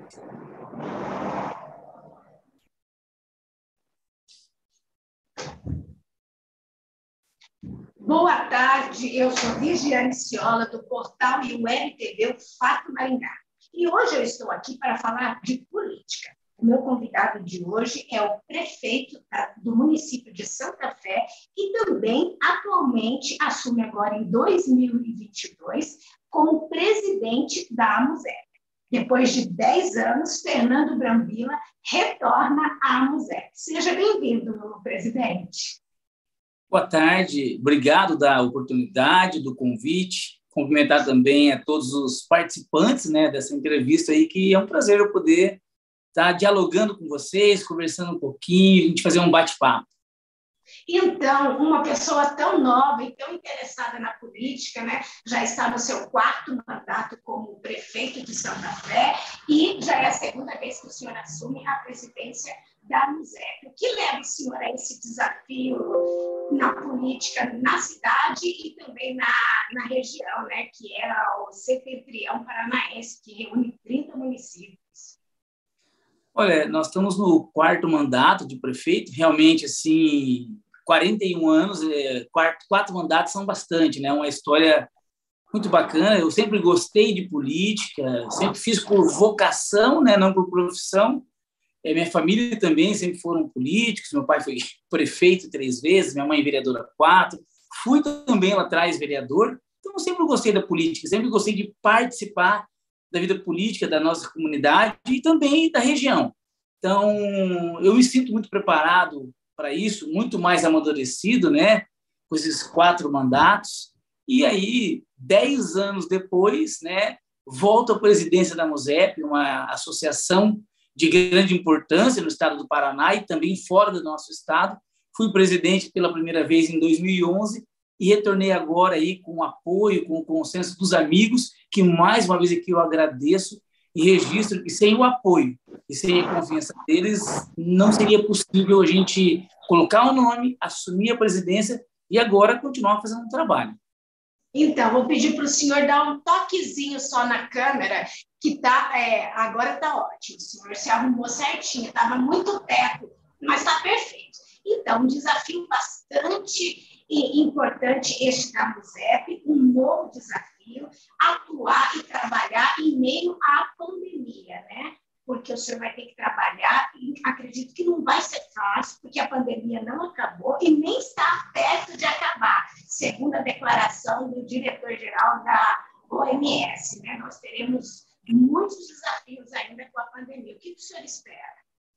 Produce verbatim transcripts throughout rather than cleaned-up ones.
Boa tarde, eu sou Vigiane Ciola, do portal e Web T V O Fato Maringá. E hoje eu estou aqui para falar de política. O meu convidado de hoje é o prefeito do município de Santa Fé e também, atualmente, assume agora em dois mil e vinte e dois como presidente da AMUSEP. Depois de dez anos, Fernando Brambila retorna à AMUSEP. Seja bem-vindo, meu presidente. Boa tarde, obrigado da oportunidade, do convite. Cumprimentar também a todos os participantes, né, dessa entrevista aí, que é um prazer eu poder estar dialogando com vocês, conversando um pouquinho, a gente fazer um bate-papo. Então, uma pessoa tão nova e tão interessada na política, né, já está no seu quarto mandato como prefeito de Santa Fé e já é a segunda vez que o senhor assume a presidência da AMUSEP. O que leva o senhor a esse desafio na política, na cidade e também na, na região, né, que é o Setentrião Paranaense, que reúne trinta municípios? Olha, nós estamos no quarto mandato de prefeito, realmente, assim, quarenta e um anos, é, quatro, quatro mandatos são bastante, né? Uma história muito bacana. Eu sempre gostei de política, sempre fiz por vocação, né? Não por profissão. É, minha família também sempre foram políticos, meu pai foi prefeito três vezes, minha mãe vereadora quatro, fui também lá atrás vereador, então eu sempre gostei da política, sempre gostei de participar da vida política da nossa comunidade e também da região. Então, eu me sinto muito preparado para isso, muito mais amadurecido, né, com esses quatro mandatos. E aí, dez anos depois, né, volto à presidência da AMUSEP, uma associação de grande importância no estado do Paraná e também fora do nosso estado. Fui presidente pela primeira vez em dois mil e onze e retornei agora aí com o apoio, com o consenso dos amigos, que mais uma vez aqui eu agradeço e registro que sem o apoio e sem a confiança deles não seria possível a gente colocar o nome, assumir a presidência e agora continuar fazendo um trabalho. Então, vou pedir para o senhor dar um toquezinho só na câmera, que tá, é, agora está ótimo. O senhor se arrumou certinho, estava muito perto, mas está perfeito. Então, um desafio bastante importante este da AMUSEP, um novo desafio, atuar e trabalhar em meio à pandemia, né? Porque o senhor vai ter que trabalhar e acredito que não vai ser fácil, porque a pandemia não acabou e nem está perto de acabar, segundo a declaração do diretor-geral da O M S, né? Nós teremos muitos desafios ainda com a pandemia. O que o senhor espera?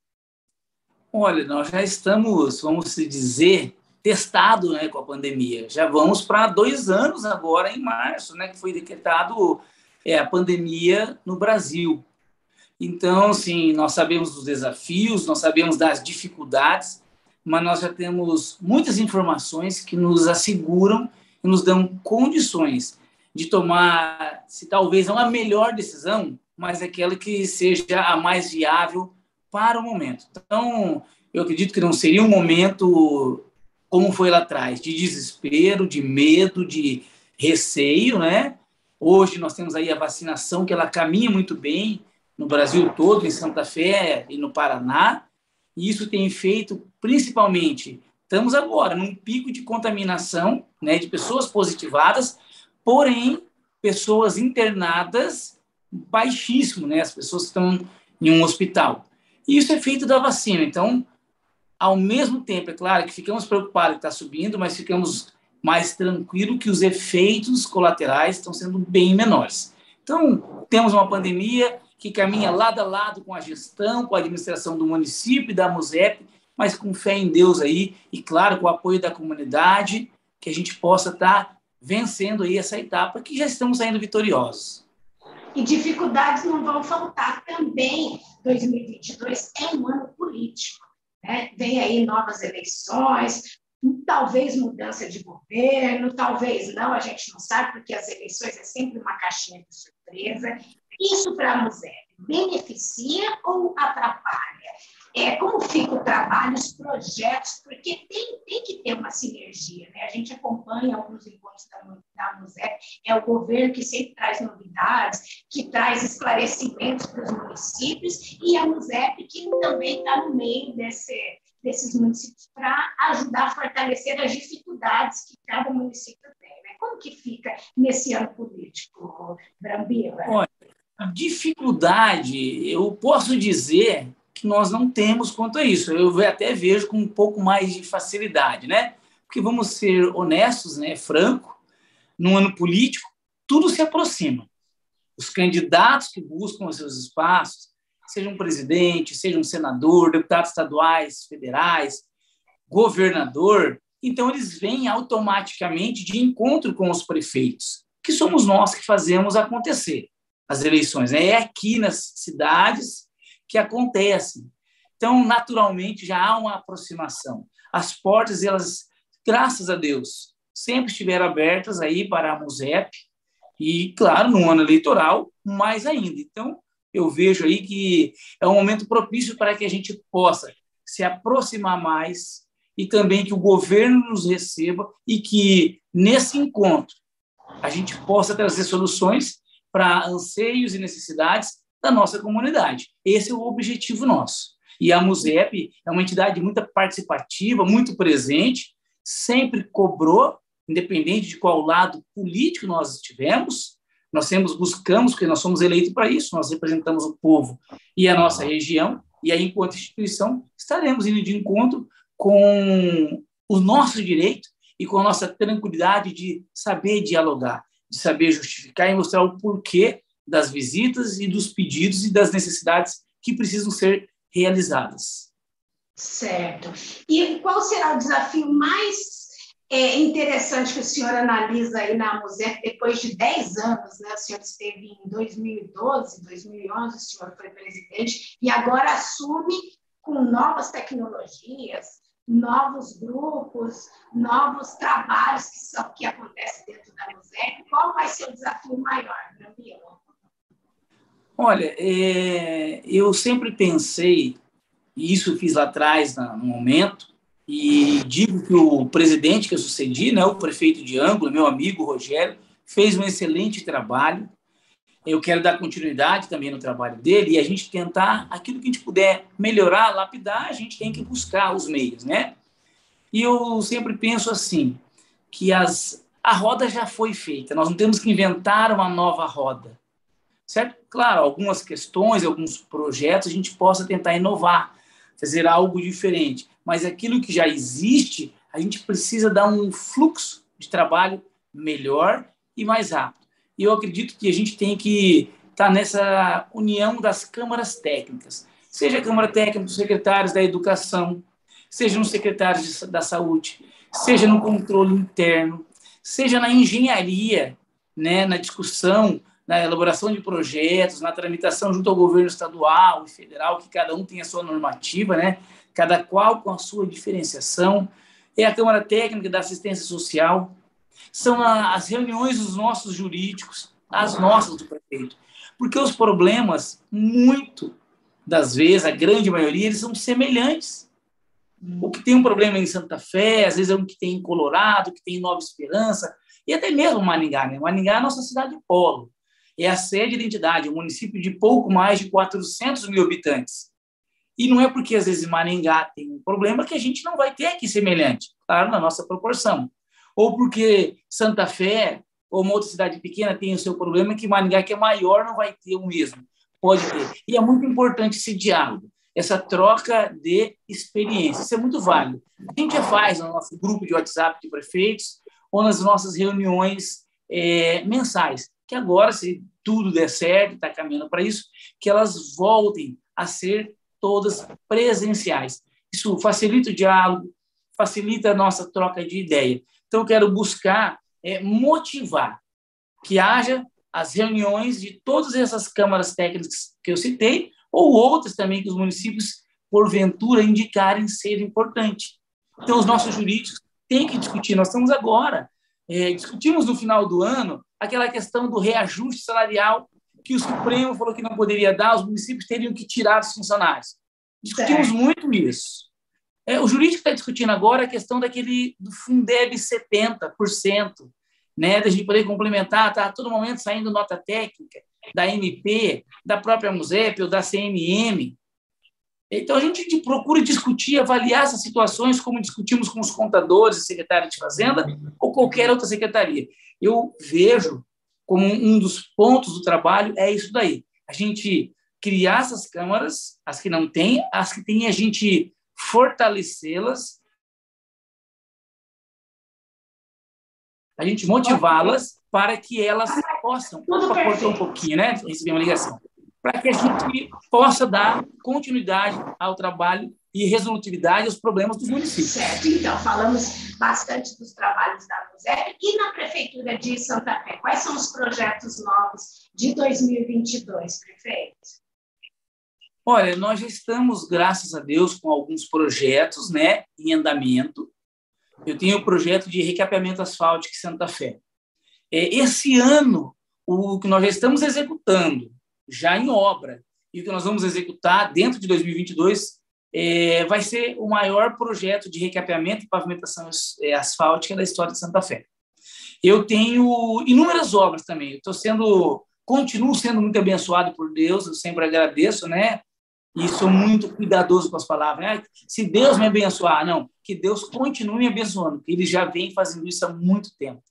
Olha, nós já estamos, vamos dizer, testado, né, com a pandemia. Já vamos para dois anos agora, em março, né, que foi decretado é, a pandemia no Brasil. Então, sim, nós sabemos dos desafios, nós sabemos das dificuldades, mas nós já temos muitas informações que nos asseguram e nos dão condições de tomar, se talvez não a melhor decisão, mas aquela que seja a mais viável para o momento. Então, eu acredito que não seria um momento como foi lá atrás, de desespero, de medo, de receio, né? Hoje nós temos aí a vacinação, que ela caminha muito bem no Brasil todo, em Santa Fé e no Paraná, e isso tem feito, principalmente, estamos agora num pico de contaminação, né, de pessoas positivadas, porém, pessoas internadas baixíssimo, né, as pessoas que estão em um hospital. E isso é feito da vacina. Então, ao mesmo tempo, é claro que ficamos preocupados que está subindo, mas ficamos mais tranquilos que os efeitos colaterais estão sendo bem menores. Então, temos uma pandemia que caminha lado a lado com a gestão, com a administração do município e da AMUSEP, mas com fé em Deus aí e, claro, com o apoio da comunidade, que a gente possa estar vencendo aí essa etapa que já estamos saindo vitoriosos. E dificuldades não vão faltar também. dois mil e vinte e dois é um ano político, né? Vem aí novas eleições, talvez mudança de governo, talvez não, a gente não sabe, porque as eleições é sempre uma caixinha de surpresa. Isso para a AMUSEP beneficia ou atrapalha? É, como fica o trabalho, os projetos? Porque porque tem, tem que ter uma sinergia, né? A gente acompanha alguns encontros da, da MUSEP, é o governo que sempre traz novidades, que traz esclarecimentos para os municípios, e a MUSEP que também está no meio desse, desses municípios para ajudar a fortalecer as dificuldades que cada município tem, né? Como que fica nesse ano político, Brambila? Olha, a dificuldade, eu posso dizer que nós não temos quanto a isso. Eu até vejo com um pouco mais de facilidade, né? Porque vamos ser honestos, né? Franco, no ano político, tudo se aproxima. Os candidatos que buscam os seus espaços, sejam presidente, sejam senador, deputados estaduais, federais, governador, então eles vêm automaticamente de encontro com os prefeitos, que somos nós que fazemos acontecer as eleições. É aqui nas cidades que acontecem. Então, naturalmente, já há uma aproximação. As portas, elas, graças a Deus, sempre estiveram abertas aí para a MUSEP e, claro, no ano eleitoral, mais ainda. Então, eu vejo aí que é um momento propício para que a gente possa se aproximar mais e também que o governo nos receba e que, nesse encontro, a gente possa trazer soluções para anseios e necessidades da nossa comunidade. Esse é o objetivo nosso. E a MUSEP é uma entidade muito participativa, muito presente, sempre cobrou, independente de qual lado político nós estivemos, nós temos, buscamos, porque nós somos eleitos para isso, nós representamos o povo e a nossa região, e aí, enquanto instituição, estaremos indo de encontro com o nosso direito e com a nossa tranquilidade de saber dialogar, de saber justificar e mostrar o porquê das visitas e dos pedidos e das necessidades que precisam ser realizadas. Certo. E qual será o desafio mais é, interessante que o senhor analisa aí na MUSEP depois de dez anos, né? O senhor esteve em dois mil e doze, dois mil e onze, o senhor foi presidente e agora assume com novas tecnologias, novos grupos, novos trabalhos que, são, que acontecem dentro da MUSEP. Qual vai ser o desafio maior, Brambila? Olha, é, eu sempre pensei, e isso eu fiz lá atrás, no momento, e digo que o presidente que eu sucedi, né, o prefeito de Angra, meu amigo Rogério, fez um excelente trabalho. Eu quero dar continuidade também no trabalho dele e a gente tentar, aquilo que a gente puder melhorar, lapidar, a gente tem que buscar os meios, né? E eu sempre penso assim, que as, a roda já foi feita, nós não temos que inventar uma nova roda. Certo? Claro, algumas questões, alguns projetos a gente possa tentar inovar, fazer algo diferente, mas aquilo que já existe, a gente precisa dar um fluxo de trabalho melhor e mais rápido. E eu acredito que a gente tem que estar nessa união das câmaras técnicas, seja a Câmara Técnica dos secretários da Educação, seja nos secretários da Saúde, seja no controle interno, seja na engenharia, né, na discussão, na elaboração de projetos, na tramitação junto ao governo estadual e federal, que cada um tem a sua normativa, né? Cada qual com a sua diferenciação. É a Câmara Técnica da Assistência Social, são a, as reuniões dos nossos jurídicos, as nossas do prefeito. Porque os problemas, muito das vezes, a grande maioria, eles são semelhantes. O que tem um problema em Santa Fé, às vezes é um que tem em Colorado, que tem em Nova Esperança, e até mesmo Maringá, né? Maringá é a nossa cidade polo. É a sede da entidade, um município de pouco mais de quatrocentos mil habitantes. E não é porque, às vezes, Maringá tem um problema que a gente não vai ter aqui semelhante, claro, na nossa proporção. Ou porque Santa Fé ou uma outra cidade pequena tem o seu problema que Maringá, que é maior, não vai ter o mesmo. Pode ter. E é muito importante esse diálogo, essa troca de experiência. Isso é muito válido. A gente já faz no nosso grupo de WhatsApp de prefeitos ou nas nossas reuniões é, mensais, que agora, se tudo der certo, está caminhando para isso, que elas voltem a ser todas presenciais. Isso facilita o diálogo, facilita a nossa troca de ideia. Então, eu quero buscar é, motivar que haja as reuniões de todas essas câmaras técnicas que eu citei, ou outras também que os municípios, porventura, indicarem ser importante. Então, os nossos jurídicos têm que discutir. Nós estamos agora, é, discutimos no final do ano aquela questão do reajuste salarial que o Supremo falou que não poderia dar, os municípios teriam que tirar dos funcionários. Discutimos muito isso. É, o jurídico está discutindo agora a questão daquele do Fundeb setenta por cento, né, da gente poder complementar, tá a todo momento saindo nota técnica da M P, da própria MUSEP ou da C M M. Então, a gente procura discutir, avaliar essas situações como discutimos com os contadores, secretários de Fazenda ou qualquer outra secretaria. Eu vejo como um dos pontos do trabalho é isso daí. A gente criar essas câmaras, as que não têm, as que têm, a gente fortalecê-las, a gente motivá-las para que elas possam... Opa, cortou um pouquinho, né? Recebi uma ligação. Para que a gente possa dar continuidade ao trabalho e resolutividade aos problemas dos municípios. Certo. Então, falamos bastante dos trabalhos da MUSEP e na Prefeitura de Santa Fé. Quais são os projetos novos de dois mil e vinte e dois, prefeito? Olha, nós já estamos, graças a Deus, com alguns projetos, né, em andamento. Eu tenho o projeto de recapeamento asfáltico em Santa Fé. É, esse ano, o que nós já estamos executando, já em obra, e o que nós vamos executar dentro de dois mil e vinte e dois é, vai ser o maior projeto de recapeamento e pavimentação asfáltica da história de Santa Fé. Eu tenho inúmeras obras também. Estou sendo, continuo sendo muito abençoado por Deus, eu sempre agradeço, né? E sou muito cuidadoso com as palavras. Né? Se Deus me abençoar, não, que Deus continue me abençoando, porque Ele já vem fazendo isso há muito tempo.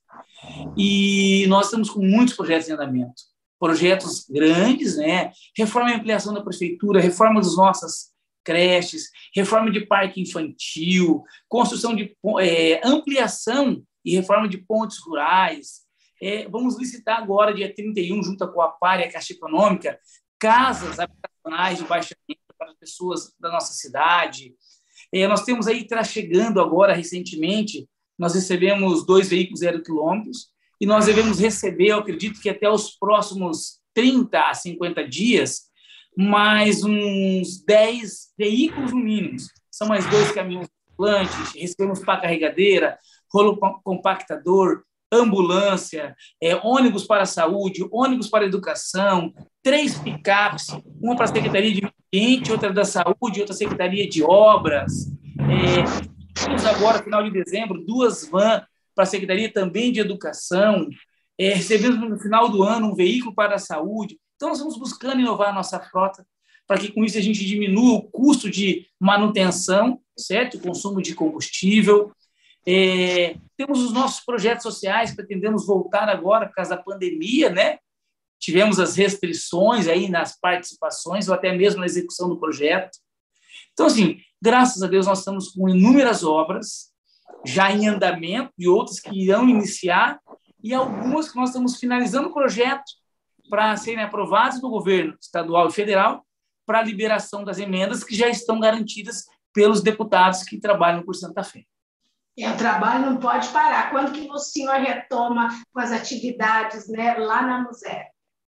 E nós estamos com muitos projetos em andamento. Projetos grandes, né? Reforma e ampliação da prefeitura, reforma das nossas creches, reforma de parque infantil, construção de é, ampliação e reforma de pontes rurais. É, vamos licitar agora, dia trinta e um, junto com a Par e a Caixa Econômica, casas habitacionais de baixa renda para as pessoas da nossa cidade. É, nós temos aí, está chegando agora, recentemente, nós recebemos dois veículos zero quilômetros, e nós devemos receber, eu acredito que até os próximos trinta a cinquenta dias, mais uns dez veículos no mínimo. São mais dois caminhões volantes, recebemos pá carregadeira, rolo compactador, ambulância, é, ônibus para a saúde, ônibus para a educação, três picapes, uma para a Secretaria de Meio Ambiente, outra da Saúde, outra Secretaria de Obras. É, temos agora, final de dezembro, duas vans para a Secretaria também de Educação, é, recebemos no final do ano um veículo para a saúde. Então, nós estamos buscando inovar a nossa frota para que, com isso, a gente diminua o custo de manutenção, certo? O consumo de combustível. É, temos os nossos projetos sociais, pretendemos voltar agora por causa da pandemia, né? Tivemos as restrições aí nas participações ou até mesmo na execução do projeto. Então, assim, graças a Deus, nós estamos com inúmeras obras já em andamento e outras que irão iniciar, e algumas que nós estamos finalizando o projeto para serem aprovadas no governo estadual e federal para a liberação das emendas que já estão garantidas pelos deputados que trabalham por Santa Fé. É, o trabalho não pode parar. Quando que o senhor retoma com as atividades, né, lá na MUSEP?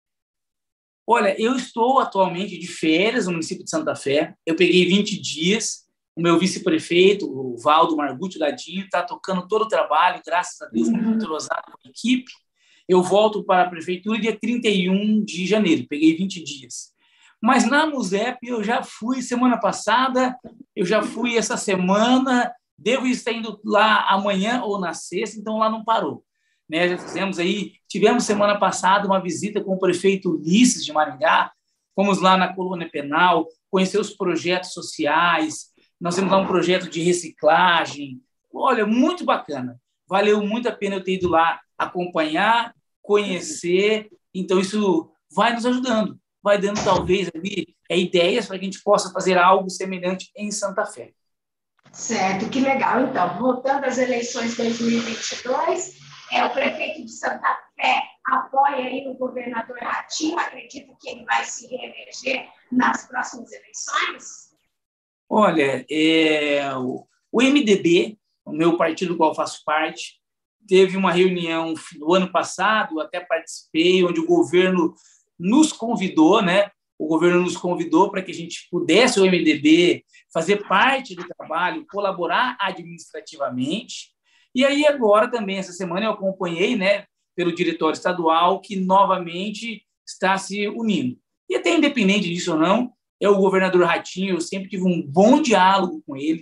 Olha, eu estou atualmente de férias no município de Santa Fé. Eu peguei vinte dias. O meu vice-prefeito, o Valdo Margutti Ladinho, está tocando todo o trabalho, graças a Deus, muito entrosado com a equipe. Eu volto para a prefeitura dia trinta e um de janeiro, peguei vinte dias. Mas na MUSEP eu já fui semana passada, eu já fui essa semana, devo estar indo lá amanhã ou na sexta, então lá não parou. Né? Já fizemos aí, tivemos semana passada uma visita com o prefeito Ulisses de Maringá, fomos lá na colônia penal, conhecer os projetos sociais, nós temos lá um projeto de reciclagem. Olha, muito bacana. Valeu muito a pena eu ter ido lá acompanhar, conhecer. Então, isso vai nos ajudando. Vai dando, talvez, ali, é, ideias para que a gente possa fazer algo semelhante em Santa Fé. Certo, que legal. Então, voltando às eleições de dois mil e vinte e dois, é, o prefeito de Santa Fé apoia aí o governador Ratinho. Acredito que ele vai se reeleger nas próximas eleições? Olha, é, o, o M D B, o meu partido do qual faço parte, teve uma reunião no ano passado, até participei, onde o governo nos convidou, né? O governo nos convidou para que a gente pudesse, o M D B, fazer parte do trabalho, colaborar administrativamente. E aí agora também, essa semana, eu acompanhei, né, pelo diretório estadual, que novamente está se unindo. E até independente disso ou não, é o governador Ratinho, eu sempre tive um bom diálogo com ele,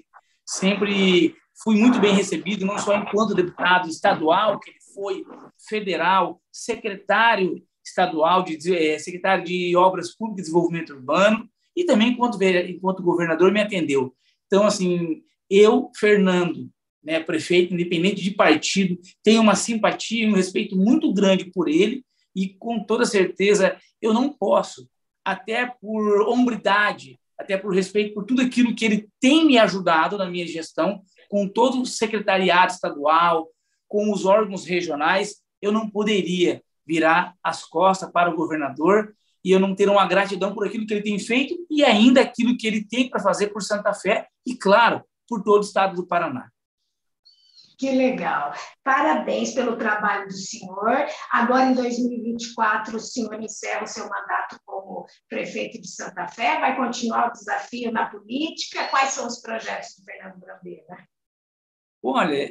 sempre fui muito bem recebido, não só enquanto deputado estadual, que ele foi, federal, secretário estadual, de, é, secretário de Obras Públicas e Desenvolvimento Urbano, e também enquanto, enquanto governador me atendeu. Então, assim, eu, Fernando, né, prefeito, independente de partido, tenho uma simpatia e um respeito muito grande por ele, e com toda certeza eu não posso, até por hombridade, até por respeito por tudo aquilo que ele tem me ajudado na minha gestão, com todo o secretariado estadual, com os órgãos regionais, eu não poderia virar as costas para o governador e eu não ter uma gratidão por aquilo que ele tem feito e ainda aquilo que ele tem para fazer por Santa Fé e, claro, por todo o estado do Paraná. Que legal. Parabéns pelo trabalho do senhor. Agora, em dois mil e vinte e quatro, o senhor encerra o seu mandato como prefeito de Santa Fé, vai continuar o desafio na política? Quais são os projetos do Fernando Brambila? Olha,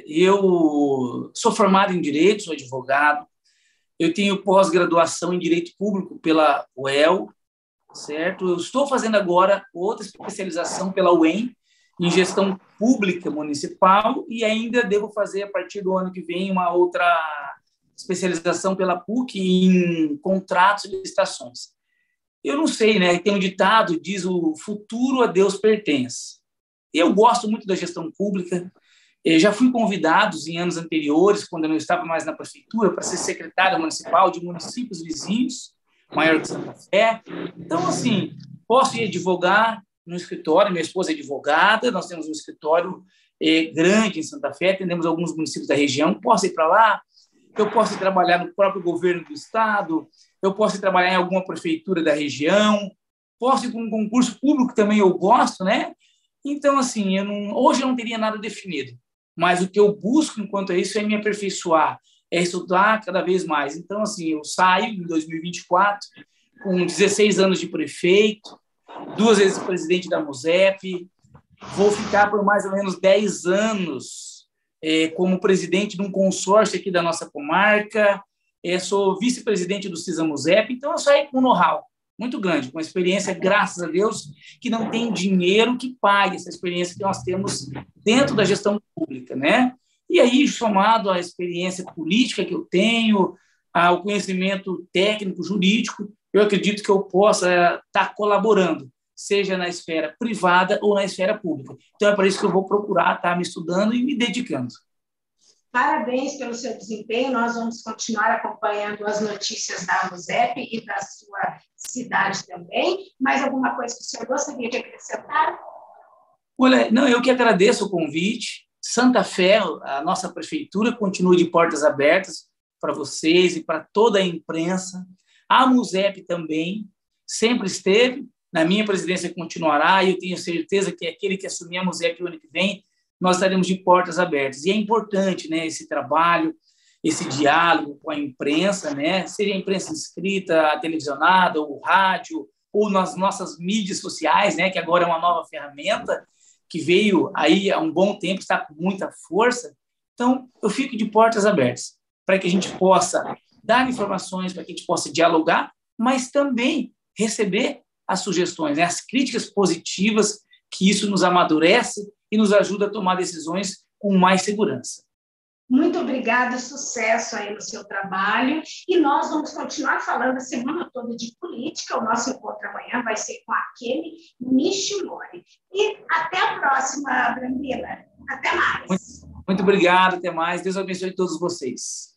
eu sou formado em Direito, sou advogado, eu tenho pós-graduação em Direito Público pela U E L, certo? Eu estou fazendo agora outra especialização pela U E M, em Gestão Pública Municipal, e ainda devo fazer, a partir do ano que vem, uma outra especialização pela P U C em Contratos e Licitações. Eu não sei, né? Tem um ditado, diz o futuro a Deus pertence. Eu gosto muito da gestão pública, eu já fui convidado em anos anteriores, quando eu não estava mais na prefeitura, para ser secretário municipal de municípios vizinhos, maior que Santa Fé. Então, assim, posso ir advogar no escritório, minha esposa é advogada, nós temos um escritório eh, grande em Santa Fé, atendemos alguns municípios da região, posso ir para lá, eu posso ir trabalhar no próprio governo do estado, eu posso ir trabalhar em alguma prefeitura da região, posso ir para um concurso público também, eu gosto, né? Então, assim, eu não, hoje eu não teria nada definido, mas o que eu busco enquanto é isso é me aperfeiçoar, é estudar cada vez mais. Então, assim, eu saio em dois mil e vinte e quatro com dezesseis anos de prefeito, duas vezes presidente da MUSEP, vou ficar por mais ou menos dez anos é, como presidente de um consórcio aqui da nossa comarca, é, sou vice-presidente do CISA-MUSEP, então eu saí com um know-how muito grande, com uma experiência, graças a Deus, que não tem dinheiro que pague essa experiência que nós temos dentro da gestão pública, né? E aí, somado à experiência política que eu tenho, ao conhecimento técnico, jurídico, eu acredito que eu possa estar colaborando, seja na esfera privada ou na esfera pública. Então, é para isso que eu vou procurar estar me estudando e me dedicando. Parabéns pelo seu desempenho. Nós vamos continuar acompanhando as notícias da MUSEP e da sua cidade também. Mais alguma coisa que o senhor gostaria de acrescentar? Olha, não, eu que agradeço o convite. Santa Fé, a nossa prefeitura, continua de portas abertas para vocês e para toda a imprensa. A MUSEP também sempre esteve. Na minha presidência continuará, e eu tenho certeza que aquele que assumir a MUSEP o ano que vem, nós estaremos de portas abertas. E é importante, né, esse trabalho, esse diálogo com a imprensa, né, seja a imprensa escrita, a televisionada, o rádio, ou nas nossas mídias sociais, né, que agora é uma nova ferramenta que veio aí há um bom tempo, está com muita força. Então, eu fico de portas abertas para que a gente possa dar informações, para que a gente possa dialogar, mas também receber as sugestões, né, as críticas positivas, que isso nos amadurece e nos ajuda a tomar decisões com mais segurança. Muito obrigada, sucesso aí no seu trabalho. E nós vamos continuar falando a semana toda de política. O nosso encontro amanhã vai ser com a Kemi Nishimori. E até a próxima, Brambila. Até mais. Muito, muito obrigado, até mais. Deus abençoe todos vocês.